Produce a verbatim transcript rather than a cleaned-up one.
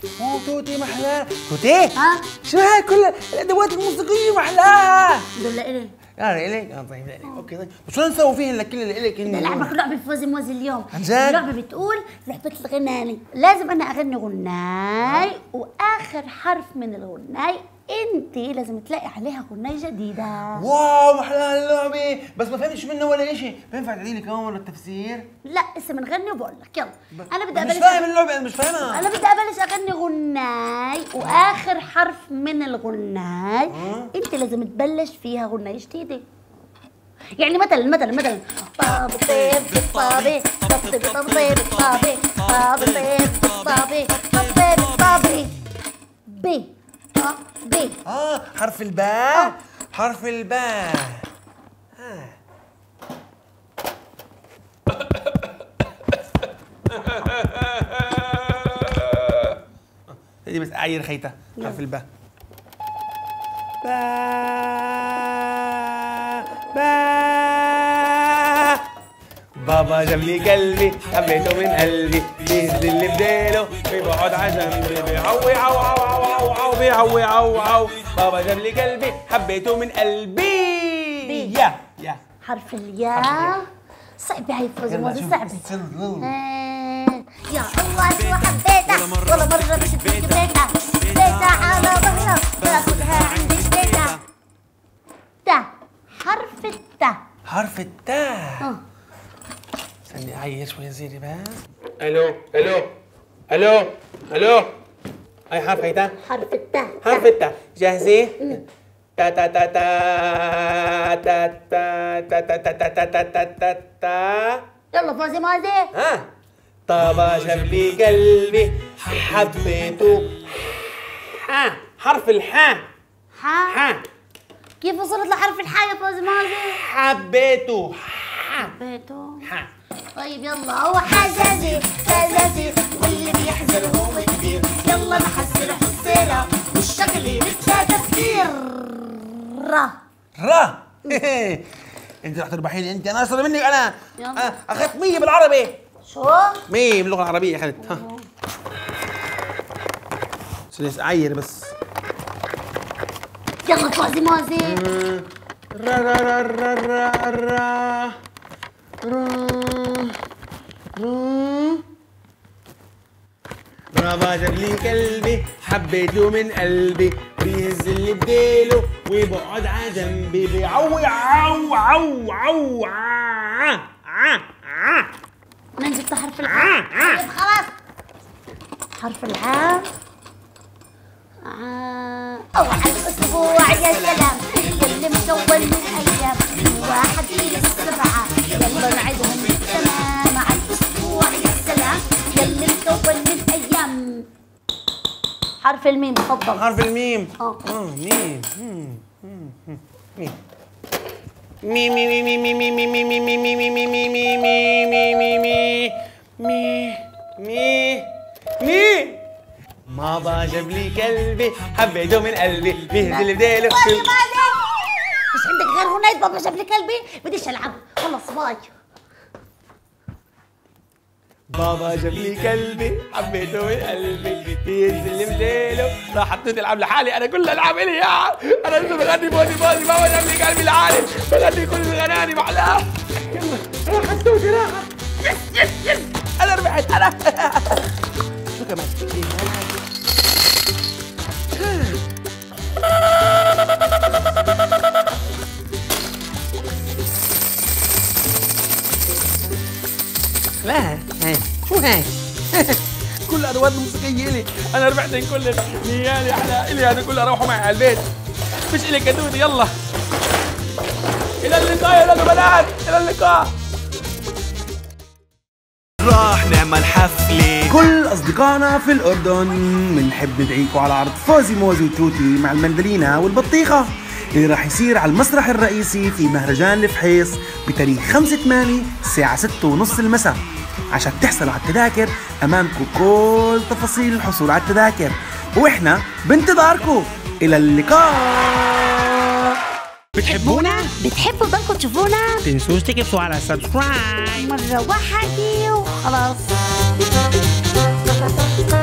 اوه توتي محلاها. توتي؟ ها؟ شو هاي كل الادوات الموسيقيه محلاها؟ دول لإلي. اه لإلك؟ اه طيب لإلك، اوكي طيب، بس شو نسوي فيهن لكل اللي إلك؟ بدي ألعبك لعبة فوزي موزي اليوم. عن جد؟ اللعبة بتقول لعبة الغناني، لازم أنا أغني غناي وآخر حرف من الغناي أنت لازم تلاقي عليها غناي جديدة. واو محلاها اللعبة، بس ما فهمتش منه ولا شيء، بينفع تعيدي لي كمان مرة التفسير؟ لا اسم نغني وبقول لك يلا. أنا بدي مش أبلش فاهم اللعبة، أنا مش فاهمها. أنا بدي أبلش أغني غناي وآخر حرف من الغناي أنت لازم تبلش فيها غناي جديدة. يعني مثلا مثلا مثلا طابي طيب بالطابي طبطي بطبطي بالطابي طابي طيب بالطابي طبطي بالطابي ب ب اه حرف الباء. آه. حرف الباء. آه. دي بس اعير خيته. حرف الباء. باء باء. بابا جاب لي قلبي حبيته من قلبي، بيهز اللي بديله بيقعد على جنبي بيعوي عو عو عو عو عو بيعوي عو عو. بابا جاب لي قلبي حبيته من قلبي. يا يا حرف الياء. صعبة هاي فوزي موزي صعبة. يا الله شو حبيتها ولا مرة مش بيتها بيتها على ظهرها باخدها عندي بيتها. تا حرف التا. حرف التاء. اه استني اعير شوي زيري بس. الو الو الو الو. اي حرف هيدا؟ حرف التا. حرف التاء. جاهزة؟ تا تا تا تا تا تا تا تا تا تا تا تا تا تا. يلا فوزي موزي. ها طابا جاب لي قلبي حبيته. ح حرف الحاء. ح ح كيف وصلت لحرف الحاء يا فوزي موزي؟ حبيته. حبيته. ح طيب يلا هو حزازي حزازي واللي بيحزن هو كبير، يلا نحسر حسيرة والشغلة بدها تفكير. را را. انت رح تربحيني انت، انا اشطر منك انا. يلا. آه، اخذت مية بالعربي. شو؟ مية باللغة العربية اخذت. ها سلس اعير بس. يلا فوزي موزي. را را را را را را را را. بابا جاب لي قلبي حبيته من قلبي، بيهز اللي بديله ويبقعد على جنبي بيعوي عو عو عو ع ع ع. انا جبت حرف العاء. طيب خلاص حرف العاء. ع أول أسبوع يا سلام يلي مكون من أيام واحد إلى السبعة، يلا نعيدهم بالتمام على الأسبوع يا سلام يلي مكون من أيام. حرف الميم تفضل. حرف الميم. اه اه ميم. ميم مي مي مي مي مي مي مي مي مي مي مي مي مي مي مي مي مي مي. بابا جاب لي قلبي حبيته من قلبي، بيهز اللي بديله. مش عندك غير هناية بابا جاب لي قلبي؟ بديش ألعب خلص باي. بابا جاب لي قلبي حبيته من قلبي، بيهز اللي بديله. راح حطيت العب لحالي، انا كل العب الي يا انا لسه بغني بودي بودي. بابا جاب لي قلبي لحالي بغني كل الغناني محلاها. يلا راحت توتي راحت. يس يس يس انا ربحت انا. شو كمان؟ لا هاي شو هاي؟ كل الادوات الموسيقيه الي، انا ربحتن كلن. نيالي احلى الي هذا كله روحوا معي على البيت، مش الي كدودي. يلا الى اللقاء يا البنات، الى اللقاء. راح نعمل حفلة كل أصدقائنا في الأردن بنحب ندعيكم على عرض فوزي موزي وتوتي مع المندلينة والبطيخة اللي راح يصير على المسرح الرئيسي في مهرجان الفحيص بتاريخ خمسة ثمانية الساعة ستة ونص المساء. عشان تحصلوا على التذاكر أمامكم كل تفاصيل الحصول على التذاكر، وإحنا بانتظاركم. إلى اللقاء. بتحبونا؟ بتحبوا ضلكم تشوفونا؟ تنسوش تكبسوا على سبسكرايب مرة واحدة وخلاص.